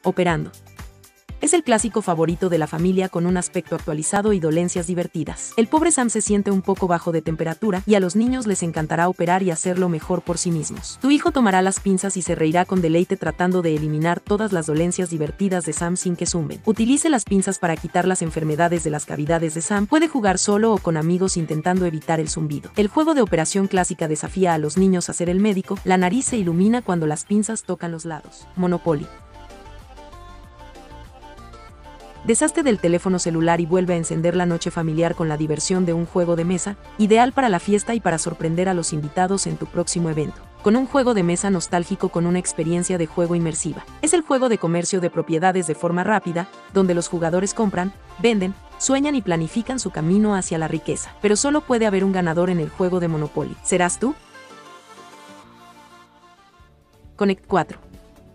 Operando. Es el clásico favorito de la familia con un aspecto actualizado y dolencias divertidas. El pobre Sam se siente un poco bajo de temperatura y a los niños les encantará operar y hacerlo mejor por sí mismos. Tu hijo tomará las pinzas y se reirá con deleite tratando de eliminar todas las dolencias divertidas de Sam sin que zumben. Utilice las pinzas para quitar las enfermedades de las cavidades de Sam. Puede jugar solo o con amigos intentando evitar el zumbido. El juego de operación clásica desafía a los niños a ser el médico. La nariz se ilumina cuando las pinzas tocan los lados. Monopoly. Deshazte del teléfono celular y vuelve a encender la noche familiar con la diversión de un juego de mesa, ideal para la fiesta y para sorprender a los invitados en tu próximo evento. Con un juego de mesa nostálgico con una experiencia de juego inmersiva. Es el juego de comercio de propiedades de forma rápida, donde los jugadores compran, venden, sueñan y planifican su camino hacia la riqueza. Pero solo puede haber un ganador en el juego de Monopoly. ¿Serás tú? Connect 4.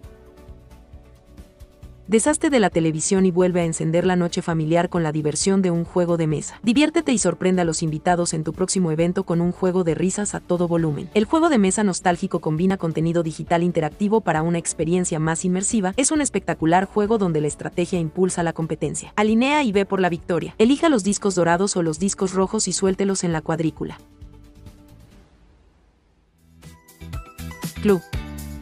Deshazte de la televisión y vuelve a encender la noche familiar con la diversión de un juego de mesa. Diviértete y sorprende a los invitados en tu próximo evento con un juego de risas a todo volumen. El juego de mesa nostálgico combina contenido digital interactivo para una experiencia más inmersiva. Es un espectacular juego donde la estrategia impulsa la competencia. Alinea y ve por la victoria. Elija los discos dorados o los discos rojos y suéltelos en la cuadrícula. Club.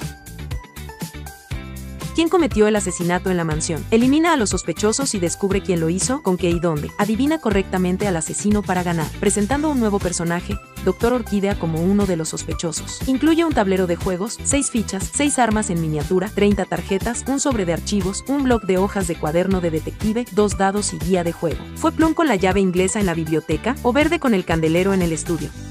¿Quién cometió el asesinato en la mansión? Elimina a los sospechosos y descubre quién lo hizo, con qué y dónde. Adivina correctamente al asesino para ganar. Presentando un nuevo personaje, Dr. Orquídea como uno de los sospechosos. Incluye un tablero de juegos, 6 fichas, 6 armas en miniatura, 30 tarjetas, un sobre de archivos, un bloc de hojas de cuaderno de detective, 2 dados y guía de juego. ¿Fue Plum con la llave inglesa en la biblioteca o Verde con el candelero en el estudio?